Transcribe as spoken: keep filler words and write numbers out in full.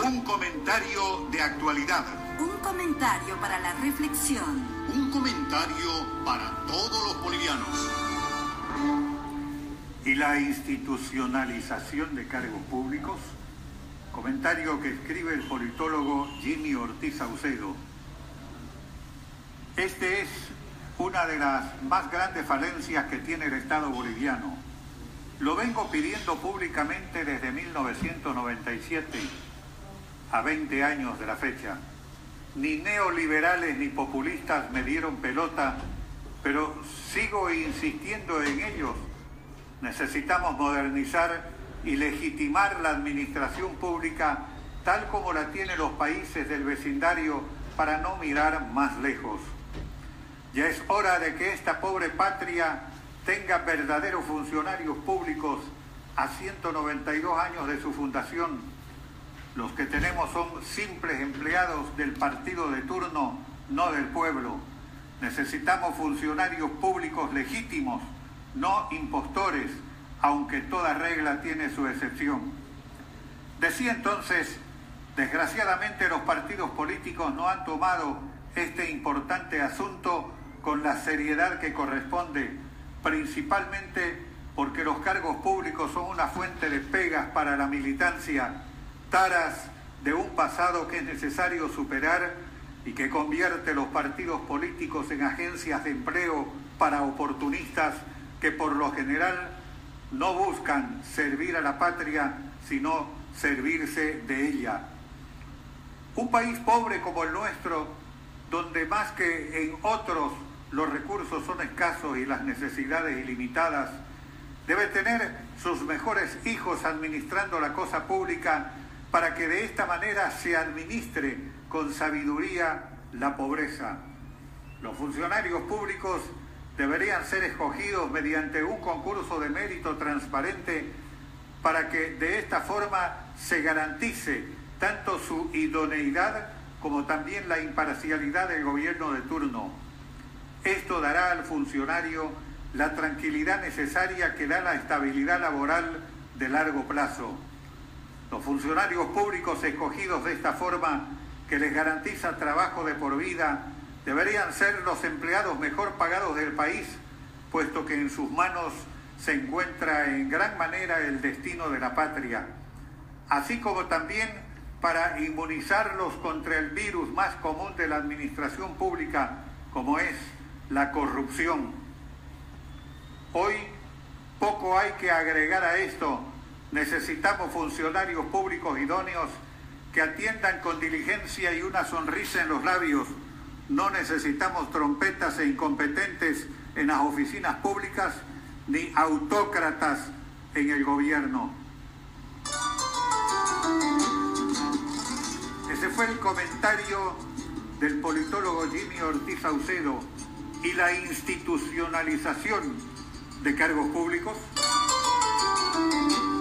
Un comentario de actualidad. Un comentario para la reflexión. Un comentario para todos los bolivianos. Y la institucionalización de cargos públicos, comentario que escribe el politólogo Jimmy Ortiz Saucedo. Este es una de las más grandes falencias que tiene el Estado boliviano. Lo vengo pidiendo públicamente desde mil novecientos noventa y siete, a veinte años de la fecha. Ni neoliberales ni populistas me dieron pelota, pero sigo insistiendo en ellos. Necesitamos modernizar y legitimar la administración pública tal como la tienen los países del vecindario para no mirar más lejos. Ya es hora de que esta pobre patria tenga verdaderos funcionarios públicos a ciento noventa y dos años de su fundación. Los que tenemos son simples empleados del partido de turno, no del pueblo. Necesitamos funcionarios públicos legítimos, no impostores, aunque toda regla tiene su excepción. Decía entonces, desgraciadamente los partidos políticos no han tomado este importante asunto con la seriedad que corresponde, principalmente porque los cargos públicos son una fuente de pegas para la militancia, taras de un pasado que es necesario superar y que convierte los partidos políticos en agencias de empleo para oportunistas que por lo general no buscan servir a la patria, sino servirse de ella. Un país pobre como el nuestro, donde más que en otros los recursos son escasos y las necesidades ilimitadas, debe tener sus mejores hijos administrando la cosa pública para que de esta manera se administre con sabiduría la pobreza. Los funcionarios públicos deberían ser escogidos mediante un concurso de mérito transparente para que de esta forma se garantice tanto su idoneidad como también la imparcialidad del gobierno de turno. Esto dará al funcionario la tranquilidad necesaria que da la estabilidad laboral de largo plazo. Los funcionarios públicos escogidos de esta forma, que les garantiza trabajo de por vida, deberían ser los empleados mejor pagados del país, puesto que en sus manos se encuentra en gran manera el destino de la patria, así como también para inmunizarlos contra el virus más común de la administración pública, como es la corrupción. Hoy poco hay que agregar a esto. Necesitamos funcionarios públicos idóneos que atiendan con diligencia y una sonrisa en los labios. No necesitamos trompetas e incompetentes en las oficinas públicas ni autócratas en el gobierno. Ese fue el comentario del politólogo Jimmy Ortiz Saucedo. Y la institucionalización de cargos públicos.